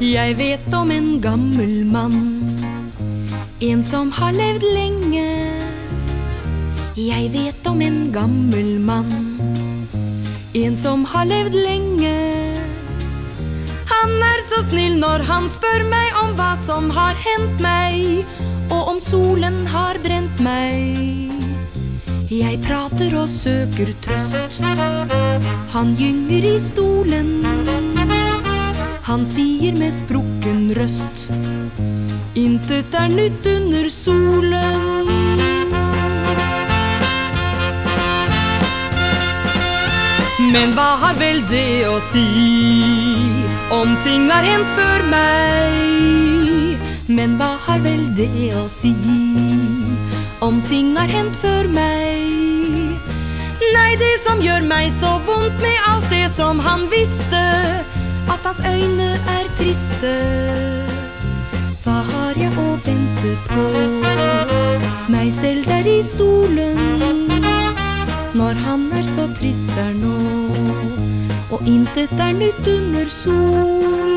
Jeg vet om en gammel mann, en som har levd lenge. Jeg vet om en gammel mann, en som har levd lenge. Han er så snill når han spør meg om hva som har hendt meg, og om solen har brent meg. Jeg prater og søker trøst, han gynger i stolen. Han sier med sprukken røst, intet er nytt under solen. Men hva har vel det å si, om ting har hendt før meg? Men hva har vel det å si, om ting har hendt før meg? Nei, det som gjør meg så vondt med alt det som han visste, at hans øyne er triste. Hva har jeg å vente på? Meg selv der i stolen, når han er så trist der nå, og intet er nytt under solen.